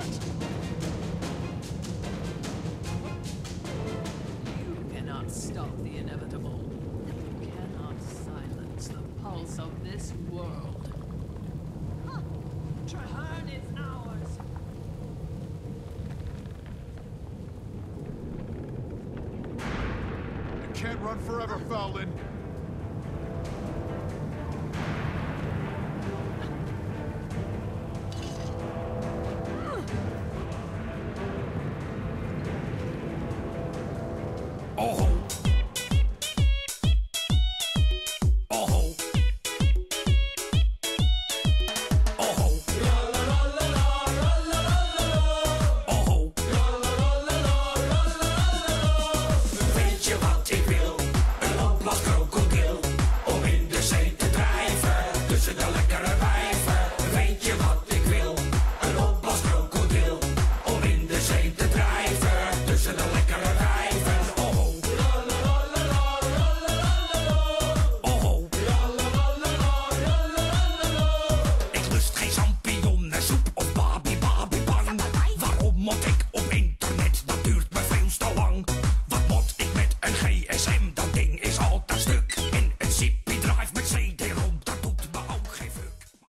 You cannot stop the inevitable. You cannot silence the pulse of this world. Trahearn is ours! You can't run forever, Foulin.